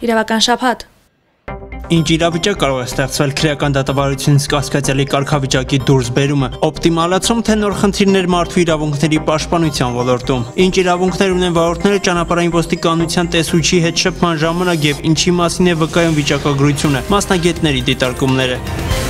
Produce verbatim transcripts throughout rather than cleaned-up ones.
Իրավական շաբաթ։ Ինչ իրավիճակ կարող է ստեղծվել քրեական դատավարությունից կասկածելի կարգավիճակի դուրսբերումը, օպտիմալացում թե նոր խնդիրներ մարդու իրավունքների պաշտպանության ոլորտում, ինչ իրավունքներ ունեն վարորդները ճանապարհային ոստիկանության տեսուչի հետ շփման ժամանակ եւ ինչի մասին է վկայում վիճակագրությունը, մասնագետների դիտարկումները։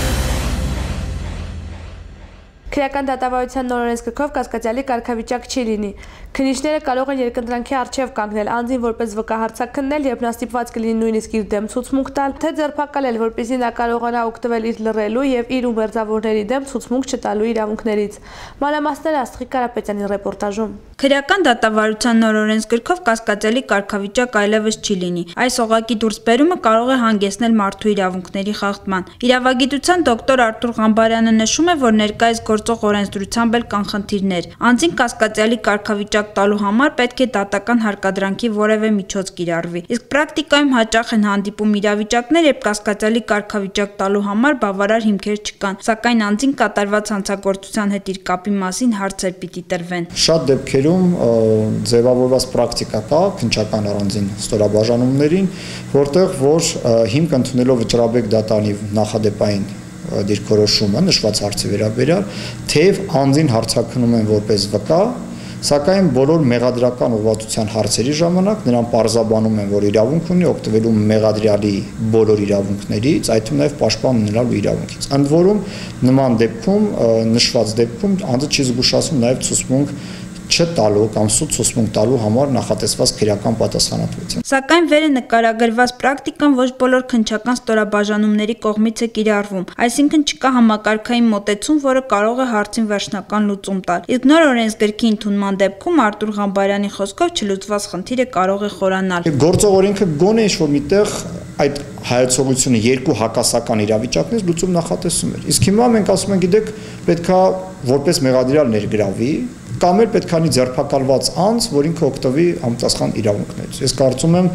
Քրեական դատավարության նոր օրենսգրքով կասկածյալի կարգավիճակ չի լինի։ Քննիչները կարող են երկընտրանքի առջև կանգնել անձին որպես վկա հարցաքննել, երբ նա ստիպված կլինի նույնիսկ իր դեմ ցուցմունք տալ, թե ձերբակալել, որպեսզի նա կարողանա օգտվել իր լռելու եւ իր ու մերձավորների դեմ ցուցմունք չտալու իրավունքներից։ Մանրամասները Աստղիկ Կարապետյանի ռեպորտաժում։ Քրեական դատավարության նոր օրենսգրքով կասկածյալի կարգավիճակ այլևս չի լինի։ Այս օղակի դուրսբերումը կարող է հանգեցնել մարդու իրավունքների խախտման։ Իրավագիտության դոկտոր Արտուր Ղամբարյանը նշում է, որ ներկայիս գործող օրենսդրությամբ էլ կան խնդիրներ։ Անձին կասկածյալի կարգավիճակ տալու համար պետք է դատական հարկադրանքի որևէ միջոց կիրառվի։ Իսկ պրակտիկայում հաճախ են հանդիպում իրավիճակներ, երբ կասկածյալի կարգավիճակ տալու համար բավարար հիմքեր չկան, սակայն անձին կատարված հանցագործության հետ իր կապի մասին հարցեր պիտի տրվեն։ Շատ դեպքերում ձևավորված պրակտիկա կա քննչական առանձին ստորաբաժանումներին, որտեղ որ հիմք ընդունելով վճռաբեկ դատանի նախադեպային դիրքորոշումը նշված հարցի վերաբերյալ, թեև անձին հարցաքննում են որպես վկա, սակայն բոլոր մեղադրական ուղղվածության հարցերի ժամանակ նրան պարզաբանում են, որ իրավունք ունի օգտվելու մեղադրյալի բոլոր իրավունքներից, այդ թվում նաև պաշտպան ունենալու իրավունքից։ Ընդ որում նման դեպքում, նշված դեպքում անձը չի զգուշացնում նաև ցուցմունք չտալու կամ սուտ ցուցմունք տալու համար նախատեսված քրեական պատասխանատվություն։ Սակայն վերը նկարագրված պրակտիկան ոչ բոլոր քննչական ստորաբաժանումների կողմից է կիրառվում, այսինքն չկա համակարգային մոտեցում, որը կարող է հարցին վերջնական լուծում տալ։ Իսկ նոր օրենսգրքի ընդունման դեպքում Արտուր Ղամբարյանի խոսքով չլուծված խնդիրը կարող է խորանալ։ Գործող օրենքը գոնե ինչ-որ միտեղ այդ հայեցողությունը երկու հակասական իրավիճակներից լուծում նախատեսում էր։ Իսկ հիմա մենք ասում ենք, գիտեք, պետքա որպես մեղադրյալ ներգրավի կամ էլ պետք է անի ձերբակալված անձ, որ ինքը օգտվի համապատասխան իրավունքներից։ Ես կարծում եմ,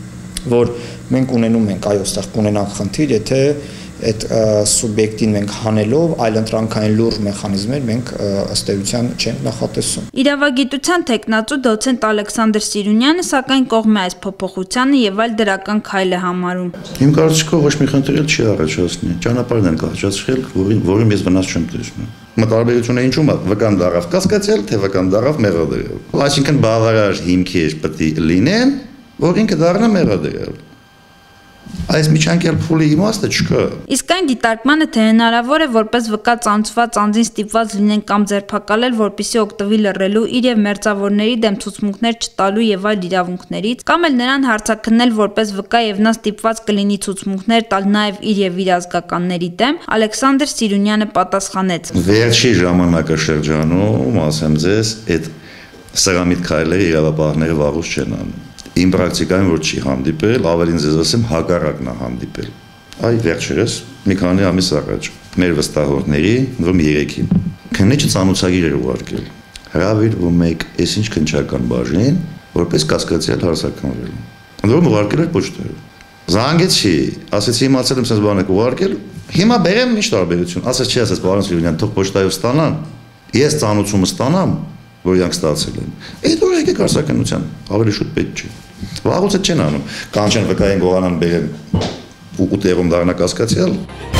որ մենք ունենում ենք, այո, այստեղ կունենանք խնդիր, եթե այդ սուբյեկտին մենք հանելով այլընտրանքային լուրջ մեխանիզմներ մենք ըստ էության չենք նախատեսում։ Իրավագիտության թեկնածու դոցենտ Ալեքսանդր Սիրունյանը սակայն կողմ է այս փոփոխությանը եւ այլ դրական քայլ է համարում։ Իմ կարծիքով ոչ մի խնդիր չի առաջացնի։ Ճանապարհն են կառաջացրել, որին ես վնաս չեմ տեսնում։ Մտարբերությունը ինչու՞մ է, վկան դարավ կասկածյալ, թե վկան դարավ մեղադրյալ։ Այսինքն բավարար հիմքեր պետք է լինեն, որ ինքը դառնա մեղադրյալ։ Այս միջանկյալ փուլի իմաստը չկա։ Իսկ այն դիտարկմանը, թե հնարավոր է որպես վկա ծանոթված անձին ստիպված լինեն կամ ձերբակալել, որպեսզի օգտվի լռելու իր եւ մերձավորների դեմ ցուցմունքներ չտալու եւ այլ իրավունքներից, կամ էլ նրան հարցաքննել որպես վկա եւ նա ստիպված կլինի ցուցմունքներ տալ նաեւ իր եւ իր ազգականների դեմ, Ալեքսանդր Սիրունյանը պատասխանեց. Վերջի ժամանակաշրջանում, ասեմ ձեզ, այդ սրամիտ քայլերը իրավապահները վաղուց չեն անում։ Իմ պրակտիկայում որ չի հանդիպել, ավելին ձեզ ասեմ հակառակն է հանդիպել։ Այ վերջերս մի քանի ամիս առաջ մեր վստահողների, որում երեքին քննիչը ծանոթագիր էր ուղարկել։ Հրավիրվում եք այսինչ քննչական բաժին, որպես կասկածյալ հարցաքննվել։ Որում ուղարկել էր պոչտայով։ Զանգեցի, ասեցի իմացել եմ sense բան եք ուղարկել, հիմա բերեմ ինչ տարբերություն։ Ասաց չի, ասաց պարոն Սիրունյան, թող պոչտայով ստանան։ Ես ծանոթումը ստանամ, որ իրանք ստացել են։ Այդ որ եկեք հարցաքննության, ավելի շուտ պետք չի։ Վաղուց չեն անում, կանչեն վկային գողանան բերեն ու տեղում դառնա կասկածյալ։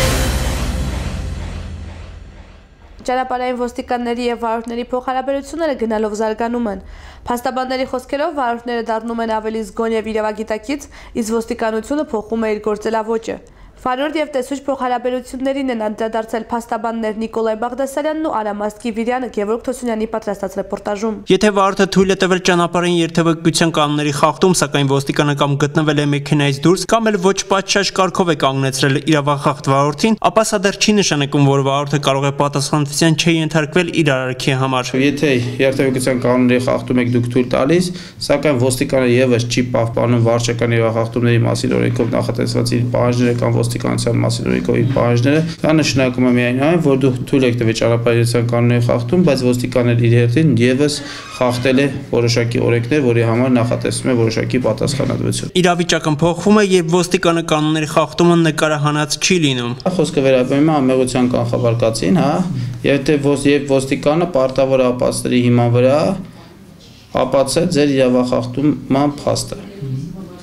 Ճանապարհային ոստիկանների եւ վարորդների փոխհարաբերությունները գնալով զարգանում են։ Փաստաբանների խոսքերով վարորդները դառնում են ավելի զգոն եւ իրավագիտակից, իսկ ոստիկանությունը փոխում է իր գործելավոճը։ Վարորդ եւ տեսուչ փոխհարաբերություններին են անդրադարձել փաստաբաններ Նիկոլայ Բաղդասարյանն ու Արամ Ասկիվիրյանը Գևորգ Թոսունյանի պատրաստած ռեպորտաժում։ Եթե վարորդը թույլ է տվել ճանապարհային երթևեկության կանոնների խախտում, սակայն ոստիկանը կամ գտնվել է մեքենայից դուրս, կամ էլ ոչ պատշաճ կարգով է կանգնեցրել իրավախախտ վարորդին, ապա սա դեռ չի նշանակում, որ վարորդը կարող է պատասխանատվության չենթարկվել իր արարքի համար։ Եթե երթևեկության կանոնների խախտում եք դուք թույլ տալիս, սակայն ոստիկանը եւս չի պահպանում վարչական իրավախախտումների մասին օրենքով նախատեսված իր պահանջները կամ ոստիկանության մասին օրենքով իր պահանջները, դա նշանակում է միայն այն, որ դուք թույլ եք տվել ճանապարհային կանոնների խախտում, բայց ոստիկանն իր հետին եւս խախտել է որոշակի օրենքներ, որի համար նախատեսվում է որոշակի պատասխանատվություն։ Իրավիճակը փոխվում է, երբ ոստիկանը կանոնների խախտումը նկարահանած չի լինում։ Խոսքը վերաբերում է անմեղության կանխավարկածին, հա, եթե ոստիկանը պարտավոր ապացների հիման վրա ապացուցե ձեր իրավախախտման փաստը։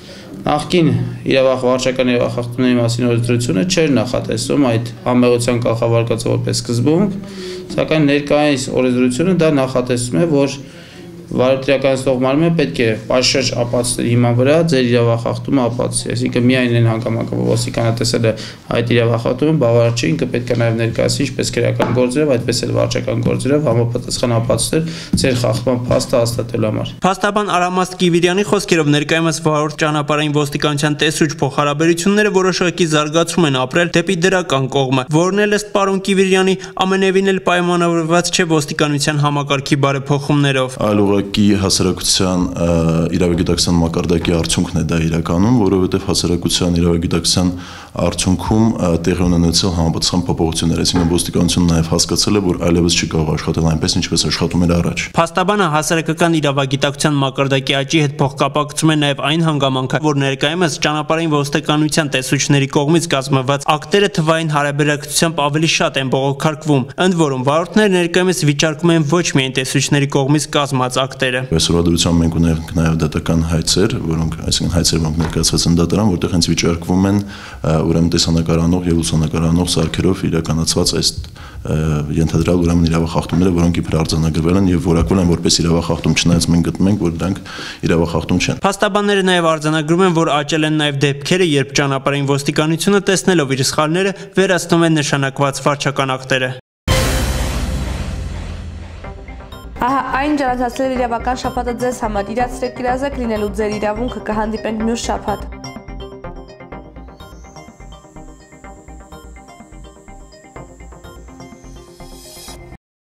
Նախկին իրավախ վարչական իրավախախտումների մասին օրենսդրությունը չէր նախատեսում այդ համեղության կանխավարկածը որպես սկզբունք, սակայն ներկայիս օրենսդրությունը դա նախատեսում է, որ վարորդական մարմինը պետք է պաշարժ ապացուցի հիման վրա ձեր իրավախախտումը ապացուցի, այսինքն միայն այն հանգամանքը, որ ոստիկանը տեսել է այդ իրավախախտումը, բավարար չէ, ինքը պետք է նաև ներկայացնի ինչպես քրեական գործերով, այդպես էլ վարչական գործերով համապատասխան ապացույցներ ձեր խախտման փաստը հաստատելու համար։ Փաստաբան Արամաստ Կիվիրյանի խոսքերով ներկայումս վարորդ ճանապարհային ոստիկանության տեսուչ փոխհարաբերությունները որոշակի զարգացում են ապրել դեպի դրական կողմը, որն էլ ըստ պարոն Կիվիրյանի ամենևին էլ պայմանավորված չէ ոստիկանության համակարգի բարեփոխումներով։ Ուղղակի հասարակության իրավագիտակցության մակարդակի արդյունքն է դա իրականում, որովհետև հասարակության իրավագիտակցության արդյունքում տեղի ունեցել համապատասխան փոփոխություններ, այսինքն ոստիկանությունը նաև հասկացել է, որ այլևս չի կարող աշխատել այնպես, ինչպես աշխատում էր առաջ։ Փաստաբանը հասարակական իրավագիտակցության մակարդակի աճի հետ փոխկապակցում է նաև այն հանգամանքը, որ ներկայումս ճանապարհային ոստիկանության տեսուչների կողմից կազմված ակտերը թվային հարաբերակցությամբ ավելի շատ են բողոքարկվում, ընդ որում վարորդները ներկայումս վիճարկում են ոչ միայն տեսուչների կողմից կազմած ակտերը։ Այսօրվա դրությամբ մենք ունենք նաև դատական հայցեր, որոնք, այսինքն հայցեր, որոնք ներկայացված են դատարան, որտեղ հենց վիճարկվում են ուրեմն տեսանկարահանող եւ ուսումնակարահանող սարքերով իրականացված այս ենթադրյալ ուրեմն իրավախախտումները, որոնք իբր արձանագրվել են եւ որակվել են որպես իրավախախտում, չնայած մենք գտնում ենք, որ դրանք իրավախախտում չեն։ Փաստաբանները նաև արձանագրում են, որ աճել են նաև դեպքերը, երբ ճանապարհային ոստիկանությունը տեսնելով իր սխալները վերացնում են նշանակված վարչական ակտերը։ Ահա այն ճանաչացրել իրավական շաբաթը ձեզ համար իրացրեք գրազը կլինելու ձեր իրավունքը կհանդիպենք մյուս շաբաթ։